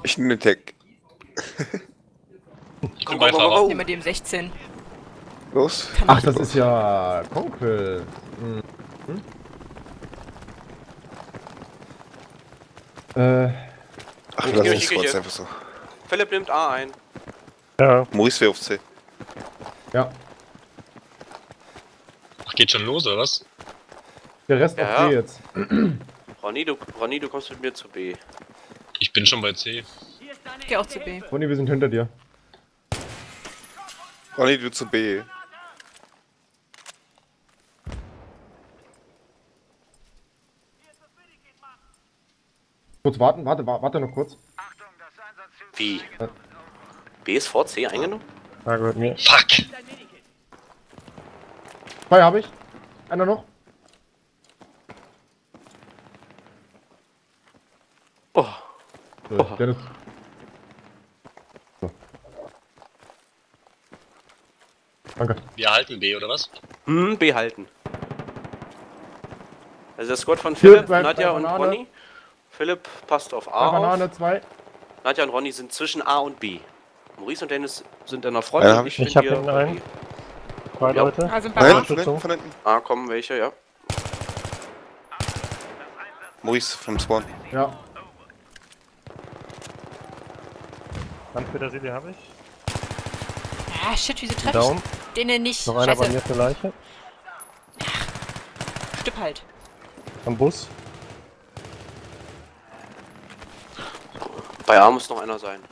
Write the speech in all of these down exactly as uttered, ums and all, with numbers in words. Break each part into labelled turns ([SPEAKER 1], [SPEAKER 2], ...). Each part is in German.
[SPEAKER 1] Ich nehme den Tech.
[SPEAKER 2] Ich bin Beifahrer.
[SPEAKER 3] Nehmen wir die M sechzehn.
[SPEAKER 1] Los.
[SPEAKER 3] Kann
[SPEAKER 4] Ach,
[SPEAKER 3] ich-
[SPEAKER 4] das ist ja Konkel. Hm. Hm? Äh,
[SPEAKER 1] Ach,
[SPEAKER 5] Ich
[SPEAKER 1] lass
[SPEAKER 5] geh-
[SPEAKER 1] uns
[SPEAKER 5] ich geh
[SPEAKER 1] kurz
[SPEAKER 5] hier.
[SPEAKER 1] einfach so.
[SPEAKER 5] Philipp nimmt A ein.
[SPEAKER 6] Ja.
[SPEAKER 1] Maurice wäre auf C.
[SPEAKER 4] ja.
[SPEAKER 2] Ach, geht schon los, oder was?
[SPEAKER 4] Der Rest
[SPEAKER 5] Ja.
[SPEAKER 4] auf C jetzt.
[SPEAKER 5] Ronny du, Ronny, du kommst mit mir zu B.
[SPEAKER 2] Ich bin schon bei C.
[SPEAKER 3] Geh auch zu B.
[SPEAKER 4] Ronny, wir sind hinter dir.
[SPEAKER 1] Ronny, du zu B.
[SPEAKER 4] Kurz warten, warte, wa- warte noch kurz.
[SPEAKER 5] Wie? B ist vor C eingenommen?
[SPEAKER 6] Ah, gut, mir.
[SPEAKER 2] Fuck!
[SPEAKER 4] Zwei habe ich. Einer noch.
[SPEAKER 5] Oh.
[SPEAKER 4] So,
[SPEAKER 5] Oh.
[SPEAKER 4] Dennis. So. Danke.
[SPEAKER 2] Wir halten B, oder was?
[SPEAKER 5] Hm, B halten. Also der Squad von
[SPEAKER 4] Hier
[SPEAKER 5] Philipp,
[SPEAKER 4] bleibt
[SPEAKER 5] Nadja
[SPEAKER 4] bei
[SPEAKER 5] und
[SPEAKER 4] Banane.
[SPEAKER 5] Ronny. Philipp passt auf
[SPEAKER 4] Bei
[SPEAKER 5] A
[SPEAKER 4] Banane
[SPEAKER 5] auf.
[SPEAKER 4] zwei.
[SPEAKER 5] Nadja und Ronny sind zwischen A und B. Maurice und Dennis sind an der Front
[SPEAKER 1] Ja,
[SPEAKER 5] und
[SPEAKER 1] hab
[SPEAKER 5] ich
[SPEAKER 1] ich.
[SPEAKER 5] bin
[SPEAKER 6] Ich hab
[SPEAKER 5] hier
[SPEAKER 6] hinten
[SPEAKER 5] bei
[SPEAKER 6] einen.
[SPEAKER 5] B.
[SPEAKER 6] Zwei
[SPEAKER 5] Ja.
[SPEAKER 6] Leute.
[SPEAKER 3] Also
[SPEAKER 1] Von
[SPEAKER 3] bei A.
[SPEAKER 1] hinten, von hinten, von hinten.
[SPEAKER 5] A kommen welche, ja.
[SPEAKER 1] Maurice vom Spawn.
[SPEAKER 4] Ja.
[SPEAKER 6] Landpeter Silje habe ich.
[SPEAKER 3] Ah, shit, wieso treffe
[SPEAKER 6] Down.
[SPEAKER 3] ich denen nicht?
[SPEAKER 6] Noch einer bei
[SPEAKER 3] Scheiße.
[SPEAKER 6] mir zur Leiche.
[SPEAKER 3] Stipp halt.
[SPEAKER 6] Am Bus.
[SPEAKER 5] Bei A muss noch einer sein.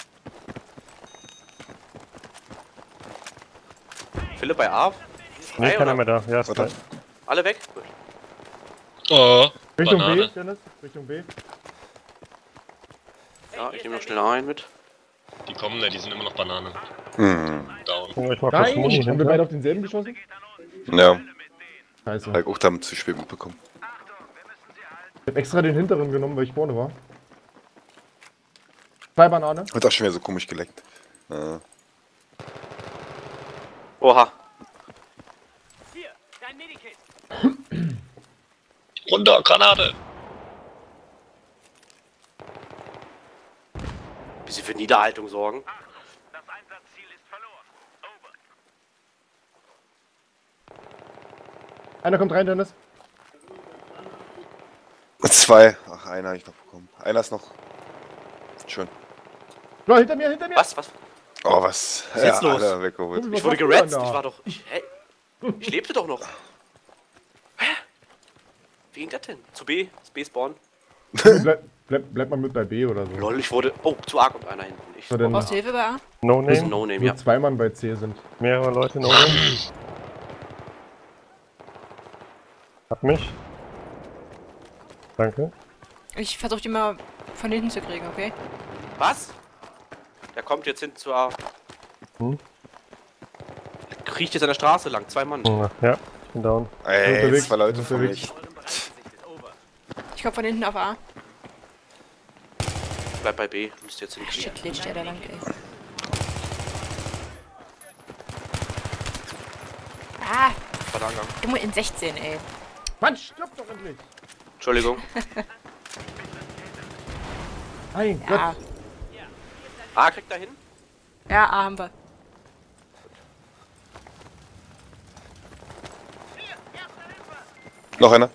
[SPEAKER 5] Philipp bei A?
[SPEAKER 6] Nee,
[SPEAKER 5] Frei,
[SPEAKER 6] keiner
[SPEAKER 5] oder?
[SPEAKER 6] mehr da. Ja, ist
[SPEAKER 1] Warte.
[SPEAKER 6] frei.
[SPEAKER 5] Alle weg? Gut.
[SPEAKER 2] Oh,
[SPEAKER 4] Richtung
[SPEAKER 2] Banane.
[SPEAKER 4] B, Dennis. Richtung B.
[SPEAKER 5] Ja, ich nehme noch schnell A ein mit.
[SPEAKER 2] Die kommen, ne, die sind immer noch Banane.
[SPEAKER 1] Hm.
[SPEAKER 2] Down.
[SPEAKER 6] Gucken euch mal kurz
[SPEAKER 4] Nein!
[SPEAKER 6] Muni
[SPEAKER 4] Haben wir
[SPEAKER 6] hinter.
[SPEAKER 4] beide auf denselben geschossen?
[SPEAKER 1] Ja,
[SPEAKER 4] Scheiße.
[SPEAKER 1] hab ich auch damit zu spät mitbekommen.
[SPEAKER 4] Ich hab extra den hinteren genommen, weil ich vorne war. Zwei Banane.
[SPEAKER 1] Hat auch schon wieder so komisch geleckt. Ja.
[SPEAKER 5] Oha.
[SPEAKER 2] Runter, Granate!
[SPEAKER 5] Wie sie für Niederhaltung sorgen.
[SPEAKER 4] Einer kommt rein, Dennis.
[SPEAKER 1] Zwei. Ach, einer habe ich noch bekommen. Einer ist noch. Schön.
[SPEAKER 4] So, hinter mir, hinter mir.
[SPEAKER 5] Was? Was?
[SPEAKER 1] Oh, was?
[SPEAKER 5] Was ist jetzt los?
[SPEAKER 1] Alter, weggeholt.
[SPEAKER 4] Was
[SPEAKER 5] Ich wurde
[SPEAKER 4] machst du
[SPEAKER 5] geretzt.
[SPEAKER 4] denn da?
[SPEAKER 5] Ich war doch. Ich, hä? Ich lebte doch noch. Hä? Wie ging das denn? Zu B? Zu B spawn?
[SPEAKER 4] Bleib, bleib, bleib mal mit bei B oder so.
[SPEAKER 5] Lol, ich wurde. Oh, zu A kommt einer hinten. Ich
[SPEAKER 4] So, dann-
[SPEAKER 3] Brauchst du Hilfe bei A?
[SPEAKER 6] No
[SPEAKER 5] Das ist ein
[SPEAKER 6] Name.
[SPEAKER 5] No-Name,
[SPEAKER 4] Nur
[SPEAKER 5] ja.
[SPEAKER 4] zwei Mann bei C sind.
[SPEAKER 6] Mehrere Leute No Name. Hat mich. Danke.
[SPEAKER 3] Ich versuche die mal von hinten zu kriegen, okay?
[SPEAKER 5] Was? Der kommt jetzt hinten zu A.
[SPEAKER 6] Hm?
[SPEAKER 5] Der kriecht jetzt an der Straße lang. Zwei Mann.
[SPEAKER 6] Ja, ich bin down.
[SPEAKER 1] Ey,
[SPEAKER 4] Unterwegs,
[SPEAKER 1] zwei Leute von
[SPEAKER 4] unterwegs.
[SPEAKER 1] mich.
[SPEAKER 3] Ich komm von hinten auf A.
[SPEAKER 5] Bleib bei B. Müsst jetzt hinkriegen.
[SPEAKER 3] Shit, lädt der da lang, ey. Ah,
[SPEAKER 5] Verdammt.
[SPEAKER 3] dumme M sechzehn, ey.
[SPEAKER 4] Mann, stirb doch endlich!
[SPEAKER 5] Entschuldigung.
[SPEAKER 4] Mein
[SPEAKER 3] Ja,
[SPEAKER 4] Gott.
[SPEAKER 5] A kriegt da hin.
[SPEAKER 3] ja, A haben wir.
[SPEAKER 1] Noch einer.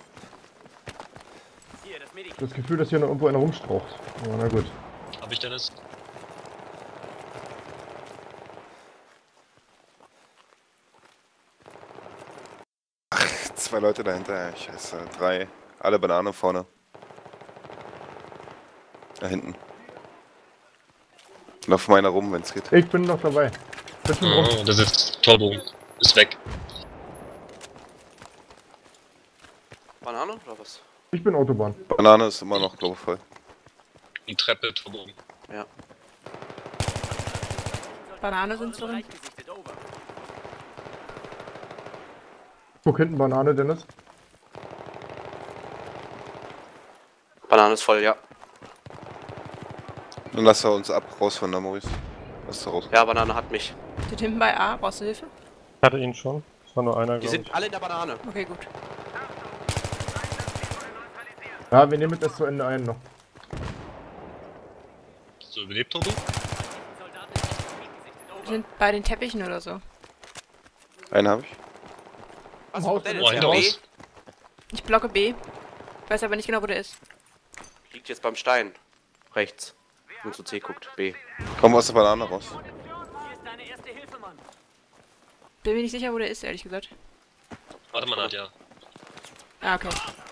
[SPEAKER 4] Ich hab das Gefühl, dass hier noch irgendwo einer rumstraucht. Ja, na gut.
[SPEAKER 2] Hab ich Dennis?
[SPEAKER 1] Zwei Leute dahinter. Scheiße. Drei. Alle Banane vorne. Da hinten. Lauf mal einer rum, wenn es geht.
[SPEAKER 4] Ich bin noch dabei. Bin schon rum.
[SPEAKER 2] Oh, das ist Torbogen. Ist weg.
[SPEAKER 5] Banane oder was?
[SPEAKER 4] Ich bin Autobahn.
[SPEAKER 1] Banane ist immer noch, glaube ich, voll.
[SPEAKER 2] Die Treppe, Torbogen.
[SPEAKER 5] Ja.
[SPEAKER 3] Banane sind so drin.
[SPEAKER 4] Guck hinten Banane, Dennis.
[SPEAKER 5] Banane ist voll, ja.
[SPEAKER 1] Dann lass er uns ab, raus von der Maurice. Lass er raus.
[SPEAKER 5] Ja, Banane hat mich.
[SPEAKER 3] Sind hinten bei A, brauchst du Hilfe?
[SPEAKER 6] Hatte ihn schon. Es war nur einer,
[SPEAKER 5] Die
[SPEAKER 6] glaube
[SPEAKER 5] sind
[SPEAKER 6] ich.
[SPEAKER 5] alle in der Banane.
[SPEAKER 3] Okay, gut.
[SPEAKER 4] Ja, wir nehmen das zu Ende ein noch.
[SPEAKER 2] du überlebt, Tobi?
[SPEAKER 3] Wir sind bei den Teppichen oder so.
[SPEAKER 1] Einen habe ich.
[SPEAKER 4] Am Haus.
[SPEAKER 5] Dennis,
[SPEAKER 2] Oh, hinter
[SPEAKER 5] B
[SPEAKER 2] uns.
[SPEAKER 3] Ich blocke B. Weiß aber nicht genau, wo der ist.
[SPEAKER 5] liegt jetzt beim Stein. Rechts. Wenn zu C guckt. B.
[SPEAKER 1] Komm aus der Banane raus.
[SPEAKER 3] Bin mir nicht sicher, wo der ist, ehrlich gesagt.
[SPEAKER 2] Warte mal, Nadja.
[SPEAKER 3] Ah, okay.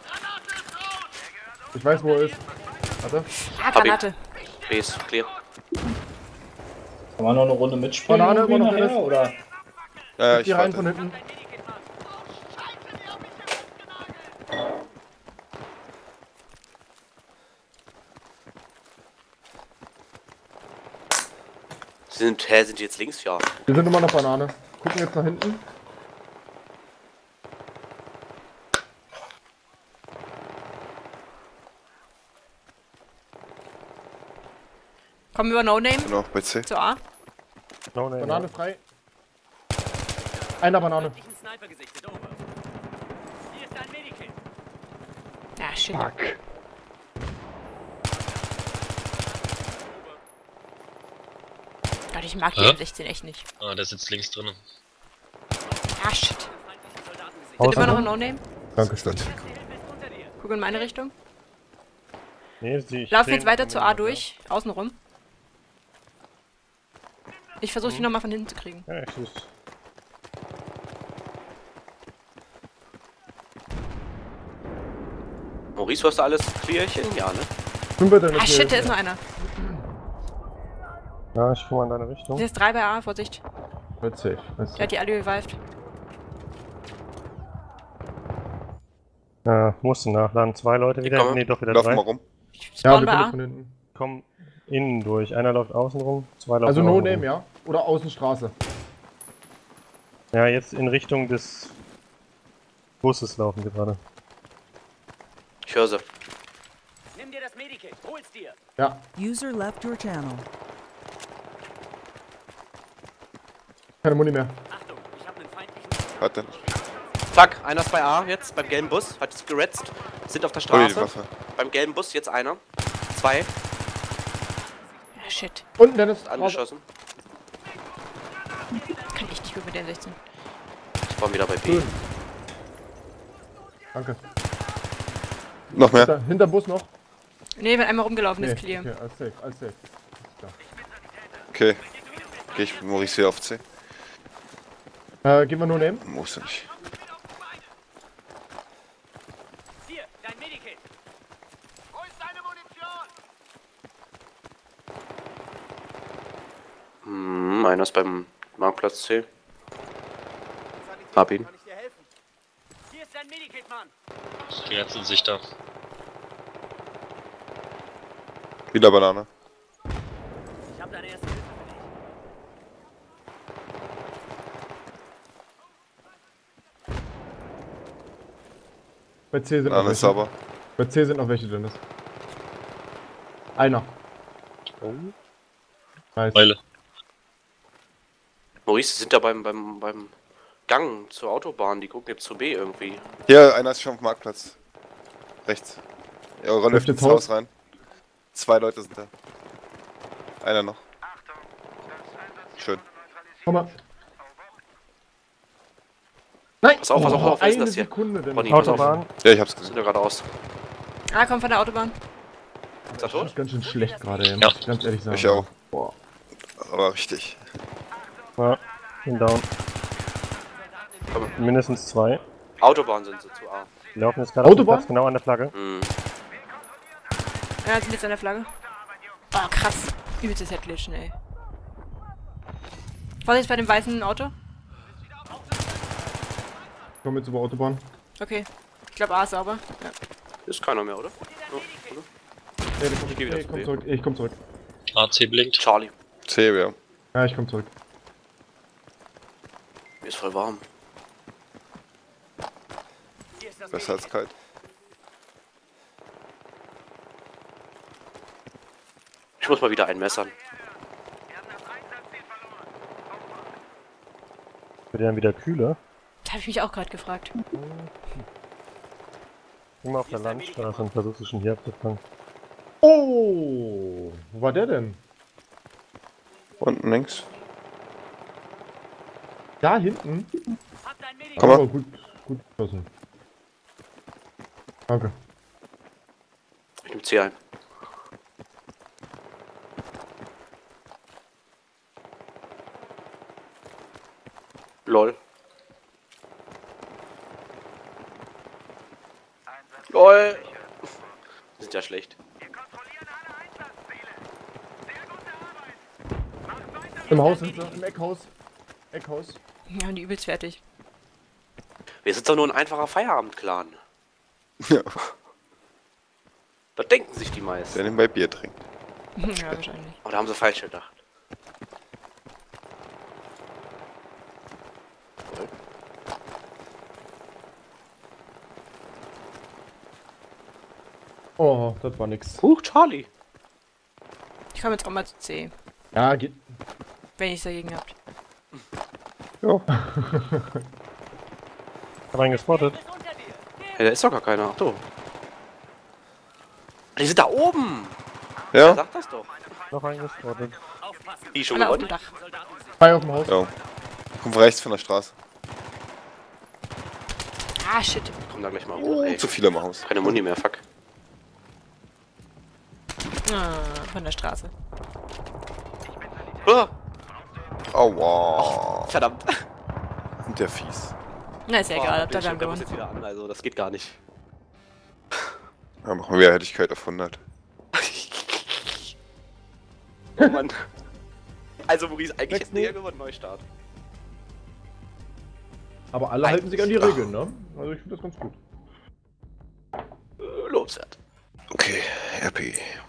[SPEAKER 4] Ich weiß, wo er ist. Warte.
[SPEAKER 3] Ah, Granate.
[SPEAKER 5] B ist clear.
[SPEAKER 7] Kann man noch eine Runde mitspielen?
[SPEAKER 4] Banane
[SPEAKER 7] irgendwie
[SPEAKER 4] immer noch
[SPEAKER 7] nachher,
[SPEAKER 4] drin.
[SPEAKER 7] oder?
[SPEAKER 1] Ja, ja, ich
[SPEAKER 4] Die rein von
[SPEAKER 1] warte.
[SPEAKER 4] hinten.
[SPEAKER 5] Sie sind, hä, sind die jetzt links? Ja.
[SPEAKER 4] Wir sind immer noch Banane. Gucken jetzt nach hinten.
[SPEAKER 3] Kommen wir über No Name
[SPEAKER 1] Bin auch bei C.
[SPEAKER 3] zu A.
[SPEAKER 6] No, nee,
[SPEAKER 4] Banane frei. Einer Banane.
[SPEAKER 3] Ja, shit.
[SPEAKER 4] Fuck.
[SPEAKER 3] Gott, ich mag die
[SPEAKER 2] Hä?
[SPEAKER 3] M sechzehn echt nicht.
[SPEAKER 2] Ah, der sitzt links drin.
[SPEAKER 3] Ah, shit.
[SPEAKER 6] Haus
[SPEAKER 3] Sind immer noch
[SPEAKER 6] an.
[SPEAKER 3] ein No Name?
[SPEAKER 4] Danke,
[SPEAKER 1] Statt.
[SPEAKER 3] Guck in meine Richtung.
[SPEAKER 6] Nee, sie ich
[SPEAKER 3] Lauf
[SPEAKER 6] seh
[SPEAKER 3] jetzt
[SPEAKER 6] ihn
[SPEAKER 3] weiter
[SPEAKER 6] von
[SPEAKER 3] zu
[SPEAKER 6] mir
[SPEAKER 3] A
[SPEAKER 6] nicht,
[SPEAKER 3] durch. Außen rum. Ich versuche die nochmal von hinten zu kriegen.
[SPEAKER 6] Ja, ich schieß.
[SPEAKER 5] Maurice, du hast da alles clearchen? Ja, ne?
[SPEAKER 4] Sind wir denn
[SPEAKER 3] Ah,
[SPEAKER 4] jetzt
[SPEAKER 3] shit,
[SPEAKER 4] hier?
[SPEAKER 3] da ist noch einer.
[SPEAKER 6] Ja, ich komme in deine Richtung.
[SPEAKER 3] Der ist drei bei A, Vorsicht.
[SPEAKER 4] Wird safe. Ist
[SPEAKER 3] Der hat die alle revived.
[SPEAKER 6] Ja, musste nachladen. Zwei Leute wieder.
[SPEAKER 5] komme.
[SPEAKER 6] Nee, doch wieder
[SPEAKER 1] Lauf
[SPEAKER 6] drei.
[SPEAKER 1] mal rum.
[SPEAKER 3] Ich
[SPEAKER 4] Ja,
[SPEAKER 3] spawn
[SPEAKER 4] wir
[SPEAKER 3] bei
[SPEAKER 4] kommen
[SPEAKER 3] A.
[SPEAKER 4] von hinten.
[SPEAKER 6] Komm innen durch. Einer läuft außen rum, zwei laufen
[SPEAKER 4] Also No
[SPEAKER 6] außen
[SPEAKER 4] Name,
[SPEAKER 6] rum.
[SPEAKER 4] ja? Oder Außenstraße.
[SPEAKER 6] Ja, jetzt in Richtung des Busses laufen wir gerade.
[SPEAKER 5] Ich höre sie.
[SPEAKER 8] Nimm dir das Medikit, hol's dir.
[SPEAKER 4] Ja.
[SPEAKER 9] User left your channel.
[SPEAKER 4] Keine Muni mehr.
[SPEAKER 8] Achtung, ich habe einen feindlichen...
[SPEAKER 1] Warte.
[SPEAKER 5] Zack, einer ist bei A jetzt, beim gelben Bus. Hat sich geretzt. Sind auf der
[SPEAKER 1] Hol dir die
[SPEAKER 5] Straße.
[SPEAKER 1] Waffe.
[SPEAKER 5] Beim gelben Bus jetzt einer. Zwei.
[SPEAKER 3] Ja, shit.
[SPEAKER 4] Unten, Dennis. Raus.
[SPEAKER 5] Angeschossen.
[SPEAKER 3] Kann ich nicht gut mit der M sechzehn.
[SPEAKER 5] Ich war wieder bei B.
[SPEAKER 4] Schön. Danke.
[SPEAKER 1] Noch mehr.
[SPEAKER 4] Hinter, hinter Bus noch.
[SPEAKER 3] Ne, wenn einmal rumgelaufen
[SPEAKER 4] Nee,
[SPEAKER 3] ist, clear.
[SPEAKER 4] okay, alles safe, alles safe.
[SPEAKER 1] Okay. Geh ich mit Maurice wieder auf C.
[SPEAKER 4] Äh, gehen wir No Name?
[SPEAKER 1] Muss nicht.
[SPEAKER 8] Hier, dein Medikit. Wo ist deine Munition?
[SPEAKER 5] Hm, einer ist beim Marktplatz C. Hab ihn.
[SPEAKER 8] Kann ich dir helfen? Hier ist dein Medikit, Mann.
[SPEAKER 2] Die retten sich da.
[SPEAKER 1] Wieder Banane.
[SPEAKER 8] Ich habe deine erste Hilfe für dich.
[SPEAKER 4] Bei C sind noch
[SPEAKER 1] Banane
[SPEAKER 4] welche.
[SPEAKER 1] ist sauber.
[SPEAKER 4] Bei C sind noch welche, Dennis. Einer.
[SPEAKER 2] Oh.
[SPEAKER 4] Nice.
[SPEAKER 2] Weile.
[SPEAKER 5] Maurice, die sind da beim, beim, beim Gang zur Autobahn. Die gucken jetzt zu B irgendwie.
[SPEAKER 1] Hier, einer ist schon auf dem Marktplatz. Rechts. Ja, Rolle
[SPEAKER 4] Läuft
[SPEAKER 1] ins
[SPEAKER 4] jetzt
[SPEAKER 1] Haus rein. Zwei Leute sind da. Einer noch. Schön.
[SPEAKER 4] Komm mal. Nein!
[SPEAKER 5] Pass auf, pass auf, pass auf, wer ist
[SPEAKER 4] eine
[SPEAKER 5] das hier?
[SPEAKER 4] Sekunde, Dennis.
[SPEAKER 5] Bonnie, pass auf.
[SPEAKER 6] Autobahn.
[SPEAKER 1] Ja, ich hab's
[SPEAKER 5] Sind
[SPEAKER 1] gesehen.
[SPEAKER 5] ja geradeaus.
[SPEAKER 3] Ah, kommt von der Autobahn.
[SPEAKER 5] Ist er
[SPEAKER 4] Das
[SPEAKER 5] tot?
[SPEAKER 4] ist ganz schön schlecht gerade, ey.
[SPEAKER 2] Ja.
[SPEAKER 4] Muss ich ganz ehrlich sagen.
[SPEAKER 1] Ich auch.
[SPEAKER 4] Boah.
[SPEAKER 1] Aber richtig.
[SPEAKER 6] Ja, bin down. Mindestens zwei.
[SPEAKER 5] Autobahn sind sie zu A.
[SPEAKER 6] Die laufen jetzt gerade auf dem
[SPEAKER 4] Autobahn?
[SPEAKER 6] Platz, genau an der Flagge.
[SPEAKER 5] Hm.
[SPEAKER 3] Ja, sind jetzt an der Flagge. Oh, krass. Übelstes Headglitchen, ey. Vorsicht bei dem weißen Auto.
[SPEAKER 4] Ich komm jetzt über Autobahn.
[SPEAKER 3] Okay. Ich glaube A ist sauber. Ja.
[SPEAKER 5] Ist keiner mehr, oder? Oh, oder?
[SPEAKER 4] Ja, ich komm,
[SPEAKER 5] Ich geh wieder
[SPEAKER 4] ich
[SPEAKER 5] zu
[SPEAKER 4] komm
[SPEAKER 5] B.
[SPEAKER 4] zurück. Ich komm zurück.
[SPEAKER 2] A C blinkt.
[SPEAKER 5] Charlie.
[SPEAKER 1] C, ja.
[SPEAKER 4] Ja, ich komm zurück.
[SPEAKER 5] Mir ist voll warm.
[SPEAKER 8] Hier ist das
[SPEAKER 1] Besser als kalt.
[SPEAKER 5] Ich muss mal wieder einmessern.
[SPEAKER 6] Wird dann wieder kühler.
[SPEAKER 3] Da habe ich mich auch gerade gefragt.
[SPEAKER 6] Immer auf der Landstraße und versuchst du schon hier abzufangen.
[SPEAKER 4] Oh! Wo war der denn?
[SPEAKER 1] Unten links.
[SPEAKER 4] Da hinten.
[SPEAKER 8] Habt ein Medikit.
[SPEAKER 1] Komm mal.
[SPEAKER 4] Aber gut, gut geschossen. Danke.
[SPEAKER 5] Ich nehm C ein. Lol. Lol. Die sind ja schlecht.
[SPEAKER 8] Wir kontrollieren alle Einsatzziele. Sehr gute Arbeit. Macht weiter.
[SPEAKER 4] Im Haus sind sie, im Eckhaus. Eckhaus.
[SPEAKER 3] Ja, und die übelst fertig.
[SPEAKER 5] Wir sind doch nur ein einfacher Feierabend-Clan.
[SPEAKER 1] Ja.
[SPEAKER 5] Das denken sich die meisten.
[SPEAKER 1] Der nebenbei Bier trinkt.
[SPEAKER 3] Ja, wahrscheinlich.
[SPEAKER 5] Aber da haben sie falsch gedacht.
[SPEAKER 4] Oh, das war nix.
[SPEAKER 5] Huch, Charlie.
[SPEAKER 3] Ich komme jetzt auch mal zu C,
[SPEAKER 4] Ja, geht.
[SPEAKER 3] wenn ihr nichts dagegen habt.
[SPEAKER 1] Ja.
[SPEAKER 6] Hab einen gespottet.
[SPEAKER 8] Ist unter dir.
[SPEAKER 5] Hey, da ist doch gar keiner. Ach, du. Die sind da oben. Wer
[SPEAKER 1] Ja?
[SPEAKER 5] sagt das doch?
[SPEAKER 6] Noch einen gespottet.
[SPEAKER 8] Aufpassen.
[SPEAKER 5] Die schon
[SPEAKER 3] Alle auf dem
[SPEAKER 5] gewonnen?
[SPEAKER 3] Dach.
[SPEAKER 8] Soldaten sind
[SPEAKER 4] Zwei auf dem Haus.
[SPEAKER 1] Ja. Kommt rechts von der Straße.
[SPEAKER 3] Ah, shit.
[SPEAKER 5] Komm da gleich mal hoch, ey.
[SPEAKER 1] Zu viele im Haus.
[SPEAKER 5] Keine Muni mehr, fuck.
[SPEAKER 3] Ah, von der Straße.
[SPEAKER 5] Ah,
[SPEAKER 1] Aua.
[SPEAKER 5] verdammt.
[SPEAKER 1] Sind der fies.
[SPEAKER 3] Na, ist ja egal, habt ihr
[SPEAKER 5] der
[SPEAKER 3] dann
[SPEAKER 5] der muss
[SPEAKER 3] gewonnen.
[SPEAKER 5] jetzt wieder an, also das geht gar nicht.
[SPEAKER 1] Ja, machen wir wieder Helligkeit auf hundert.
[SPEAKER 5] Oh Mann. Also Maurice, eigentlich
[SPEAKER 4] Sechs
[SPEAKER 5] hätten wir ja gewonnen, Neustart.
[SPEAKER 4] Aber alle halten sich an die Regeln, ne? Also ich finde das ganz gut.
[SPEAKER 5] Äh, Lobenswert.
[SPEAKER 1] Okay, R P.